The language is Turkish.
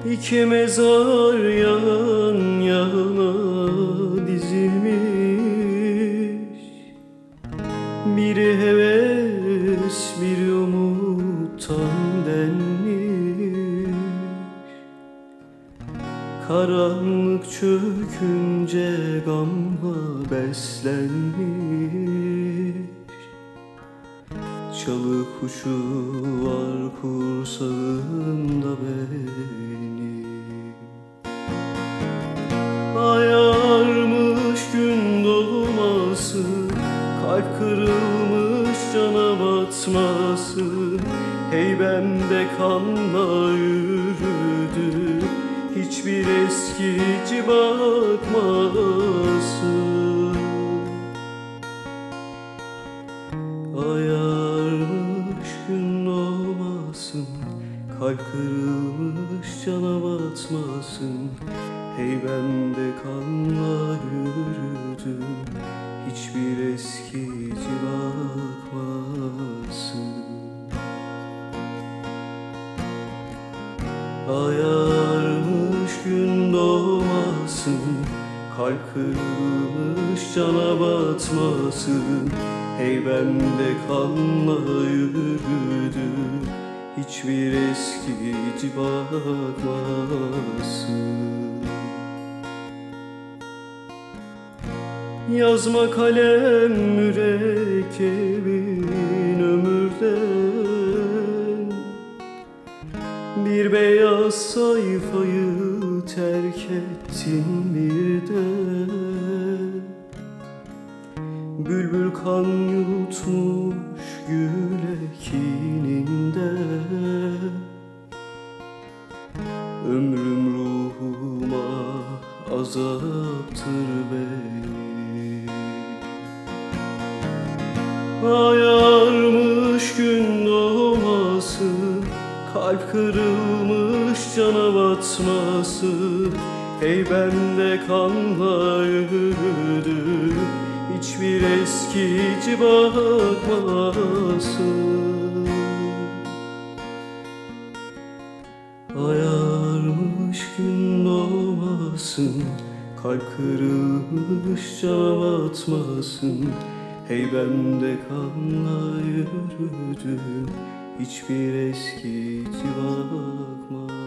İki mezar yan yana dizilmiş, biri heves, biri umuttan denmiş. Karanlık çökünce gamla beslenmiş. Çalı kuşu var kursağında benim. Ayarmış gün doğması, kalp kırılmış cana batması. Heybemde kanla yürüdü, hiçbir eskici bakmasın. Ayarmış gün doğmasın, kalp kırılmış cana batmasın. Heybemde kanla yürüdü, hiçbir eskici bakmasın. Ayarmış gün doğmasın, kalp kırılmış cana batmasın. Heybemde kanla yürüdü, hiçbir eskici bakmasın. Yazma kalem mürekkebin ömürden, bir beyaz sayfayı terk ettin birden. Bülbül kan yutmuş gül ekininde, ömrüm ruhuma azaptır benim. Ayarmış gün doğmasın, kalp kırılmış cana batmasın. Heybemde kanla yürüdü, hiçbir eskici bakmasın. Ayarmış gün doğmasın, kalp kırılmış cana batmasın. Heybemde kanla yürüdü, hiçbir eskici bakmasın.